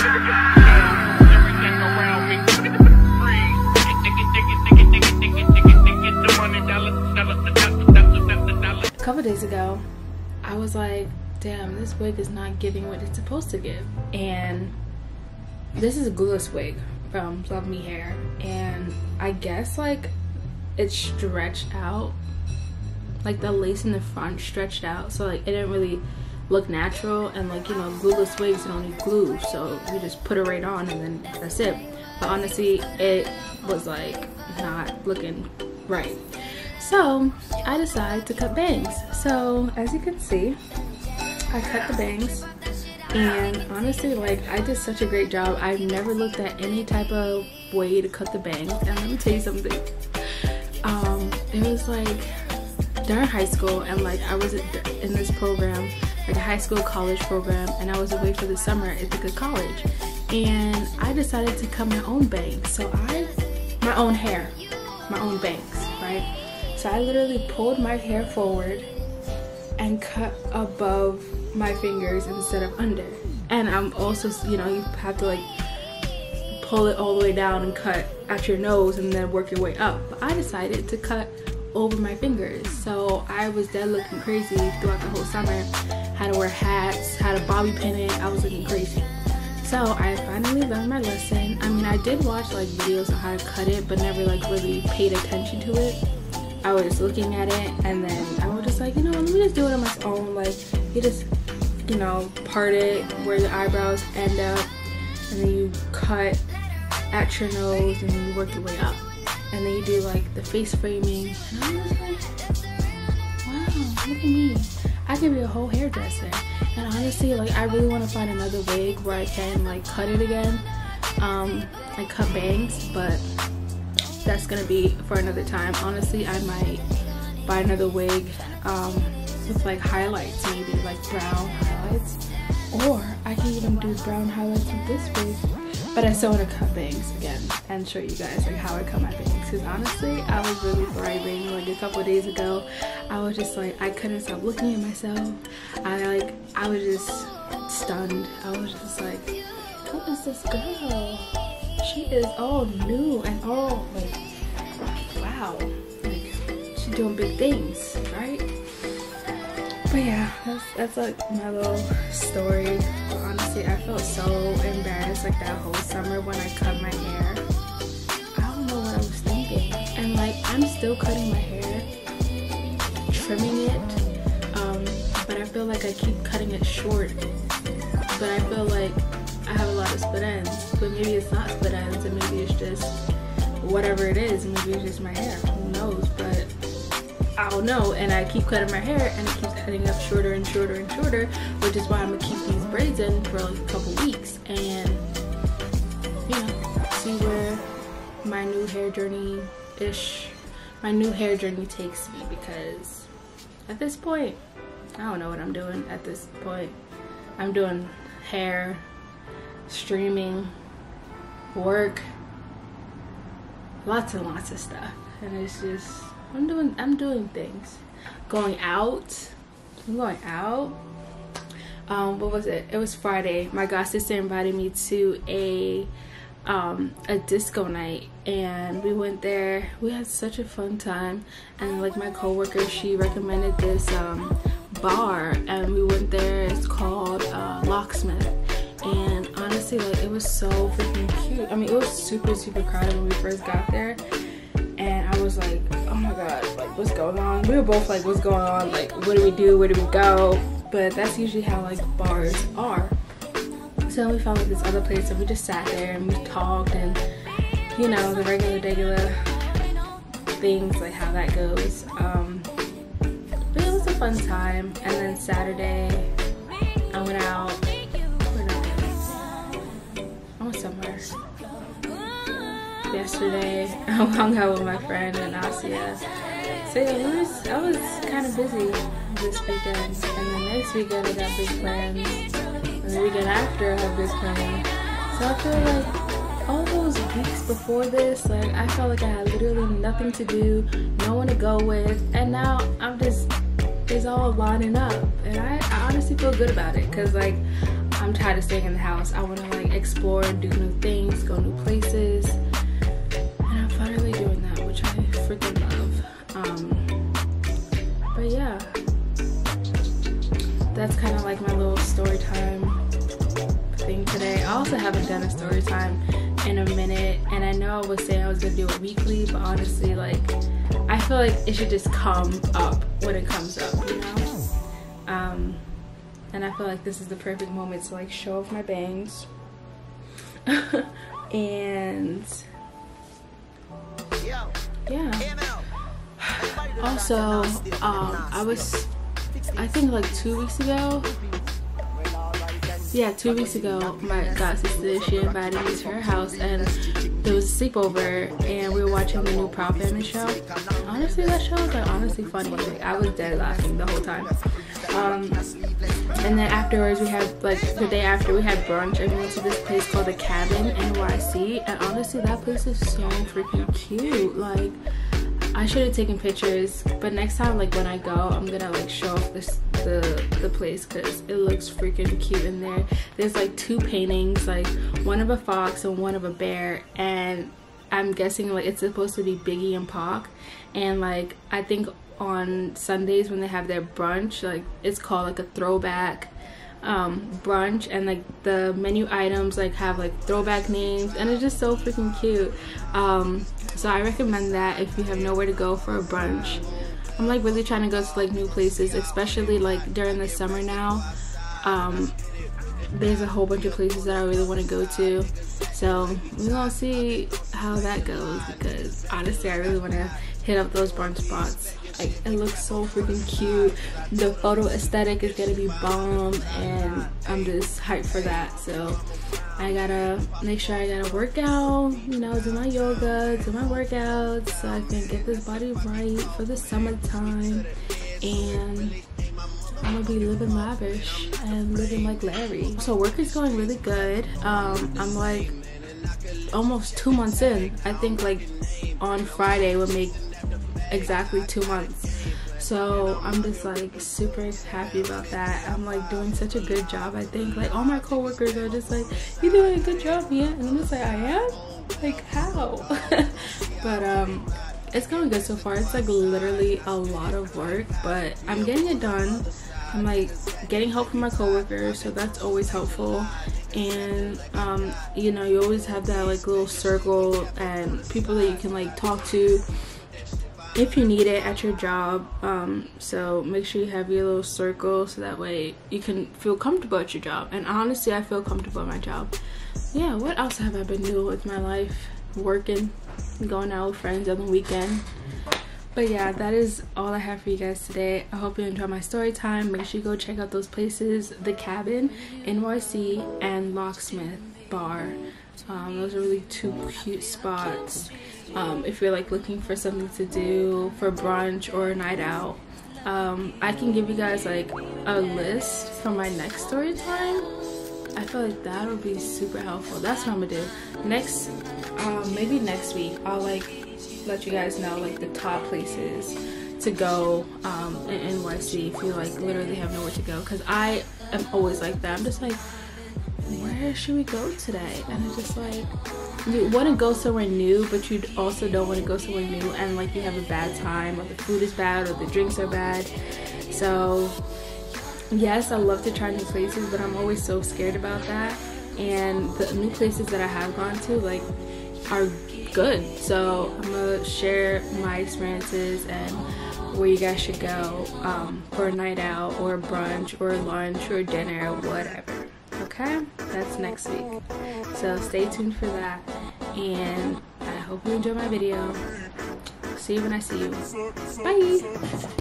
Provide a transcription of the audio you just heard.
A couple days ago, I was like, damn, this wig is not giving what it's supposed to give. And this is a glueless wig from Love Me Hair, and I guess like it's stretched out, like the lace in the front stretched out, so like it didn't really look natural. And like, you know, glueless wigs don't need glue, so you just put it right on and then that's it. But honestly, it was like not looking right. So I decided to cut bangs. So as you can see, I cut the bangs, and honestly, like, I did such a great job. I've never looked at any type of way to cut the bangs, and let me tell you something. It was like during high school, and like I was in this program, like a high school college program, and I was away for the summer at Ithaca College, and I decided to cut my own bangs. So my own hair, my own bangs, right? So I literally pulled my hair forward and cut above my fingers instead of under. And I'm also, you know, you have to like pull it all the way down and cut at your nose and then work your way up. But I decided to cut over my fingers. So I was dead looking crazy throughout the whole summer. Had to wear hats, had a bobby pin it, I was looking crazy. So I finally learned my lesson. I mean, I did watch like videos on how to cut it, but never like really paid attention to it. I was just looking at it, and then I was just like, you know, let me just do it on my own. Like, you just, you know, part it where your eyebrows end up, and then you cut at your nose, and then you work your way up, and then you do like the face framing. And I was like, wow, look at me, I could be a whole hairdresser. And honestly, like, I really want to find another wig where I can like cut it again, like cut bangs, but that's gonna be for another time. Honestly, I might buy another wig with like highlights, maybe like brown highlights, or I can even do brown highlights with this wig. But I still want to cut bangs again and show you guys like how I cut my bangs, because honestly, I was really thriving. Like a couple of days ago, I was just like, I couldn't stop looking at myself. I was just stunned. I was just like, who is this girl? She is all new and all like, wow, like she's doing big things, right? But yeah, that's like my little story. But honestly, I felt so embarrassed like that whole summer when I cut my hair. I don't know what I was thinking. And like, I'm still cutting my hair, trimming it, but I feel like I keep cutting it short. But I feel like I have a lot of split ends, but maybe it's not split ends, and maybe it's just whatever it is. Maybe it's just my hair, who knows? But I don't know. And I keep cutting my hair, and it keeps cutting up shorter and shorter and shorter, which is why I'm gonna keep these braids in for like a couple weeks, and you know, see where my new hair journey takes me. Because at this point, I don't know what I'm doing. At this point, I'm doing hair, streaming, work, lots and lots of stuff, and it's just I'm doing things. I'm going out. What was it? It was Friday. My god sister invited me to a disco night, and we went there. We had such a fun time, and like my coworker, she recommended this bar, and we went there. It's called Locksmith. And honestly, like, it was so freaking cute. I mean, it was super crowded when we first got there, and I was like, oh my god, like, what's going on? We were both like, what's going on? Like, what do we do? Where do we go? But that's usually how like bars are. So we found like this other place, and we just sat there and we talked, and you know, the regular things, like how that goes. But it was a fun time. And then Saturday, I went out. Somewhere. Yesterday, I hung out with my friend and Asia. So yeah, I was kind of busy this weekend, and the next weekend I got big plans, and the weekend after I have big plans. So I feel like all those weeks before this, like, I felt like I had literally nothing to do, no one to go with, and now I'm just, it's all lining up, and I honestly feel good about it, because like, I'm tired of staying in the house. I want to like explore and do new things, go new places, and I'm finally doing that, which I freaking love. But yeah, that's kind of like my little story time thing today. I also haven't done a story time in a minute, and I know I was saying I was gonna do it weekly, but honestly, like, I feel like it should just come up when it comes up, you know? And I feel like this is the perfect moment to like show off my bangs. And yeah. Also, I think like 2 weeks ago, yeah, 2 weeks ago, my god sister, she invited me to her house, and there was a sleepover, and we were watching the new Proud Family show. Honestly, that show was like honestly funny. Like, I was dead laughing the whole time. And then afterwards, we had like the day after, we had brunch, and we went to this place called the Cabin in NYC, and honestly, that place is so freaking cute. Like, I should have taken pictures, but next time, like when I go, I'm gonna like show off the place, because it looks freaking cute in there. There's like 2 paintings, like one of a fox and one of a bear, and I'm guessing like it's supposed to be Biggie and Pac. And like I think on Sundays when they have their brunch, like it's called like a throwback brunch, and like the menu items like have like throwback names, and it's just so freaking cute. So I recommend that if you have nowhere to go for a brunch. I'm like really trying to go to like new places, especially like during the summer now. There's a whole bunch of places that I really want to go to, so we're gonna see how that goes, because honestly I really want to hit up those brunch spots. Like, it looks so freaking cute. The photo aesthetic is gonna be bomb, and I'm just hyped for that. So I gotta make sure I gotta work out, you know, do my yoga, do my workouts, so I can get this body right for the summertime. And I'm gonna be living lavish and living like Larry. So work is going really good. I'm like almost 2 months in. I think like on Friday we'll make exactly 2 months. So I'm just like super happy about that. I'm like doing such a good job. I think like all my coworkers are just like, you're doing a good job, yeah. And I'm just like, I am? Like, how? But it's going good so far. It's like literally a lot of work, but I'm getting it done. I'm like getting help from my coworkers, so that's always helpful. And you know, you always have that like little circle and people that you can like talk to if you need it at your job. So make sure you have your little circle, so that way you can feel comfortable at your job. And honestly, I feel comfortable at my job. Yeah, what else have I been doing with my life? Working, going out with friends on the weekend. But yeah, that is all I have for you guys today. I hope you enjoy my story time. Make sure you go check out those places, the Cabin, NYC, and Locksmith Bar. Those are really 2 cute spots. If you're like looking for something to do for brunch or a night out. I can give you guys like a list for my next story time. I feel like that would be super helpful. That's what I'm gonna do next. Maybe next week I'll like let you guys know like the top places to go in NYC if you like literally have nowhere to go, because I am always like that. I'm just like, where should we go today? And it's just like, you want to go somewhere new, but you also don't want to go somewhere new and like you have a bad time, or the food is bad, or the drinks are bad. So yes, I love to try new places, but I'm always so scared about that. And the new places that I have gone to like are good, so I'm gonna share my experiences and where you guys should go for a night out or brunch or lunch or dinner, whatever. Okay, that's next week, so stay tuned for that, and I hope you enjoy my video. See you when I see you. Bye.